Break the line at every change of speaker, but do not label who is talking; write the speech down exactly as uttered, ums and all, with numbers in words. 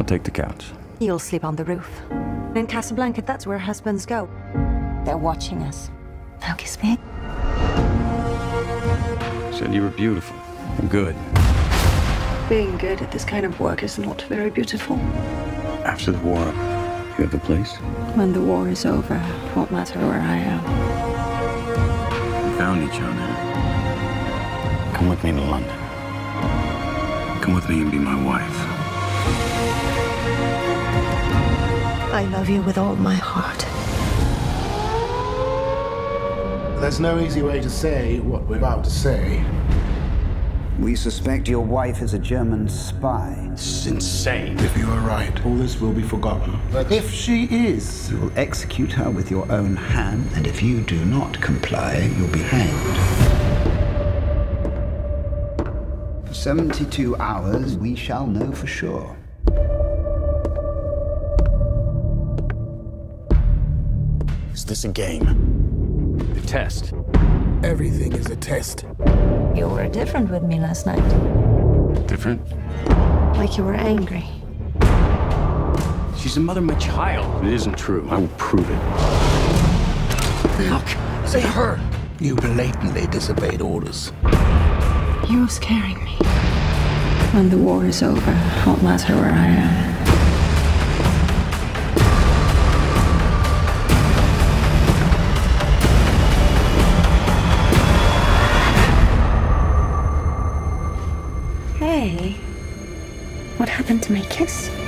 I'll take the couch.
You'll sleep on the roof. In Casablanca, that's where husbands go. They're watching us. Now kiss me.
Said you were beautiful. And good.
Being good at this kind of work is not very beautiful.
After the war, you have a place?
When the war is over, it won't matter where I am.
We found each other. Come with me to London. Come with me and be my wife.
I love you with all my heart.
There's no easy way to say what we're about to say.
We suspect your wife is a German spy.
It's insane.
If you are right, all this will be forgotten. But if she is,
You will execute her with your own hand, and if you do not comply, you'll be hanged. For seventy-two hours, we shall know for sure.
Is this a game? The test.
everything is a test.
You were different with me last night.
Different?
Like you were angry.
She's the mother of my child. It isn't true. I will prove it.
Look, say her. You blatantly disobeyed orders.
You're scaring me. When the war is over, it won't matter where I am.
Hey, what happened to my kiss?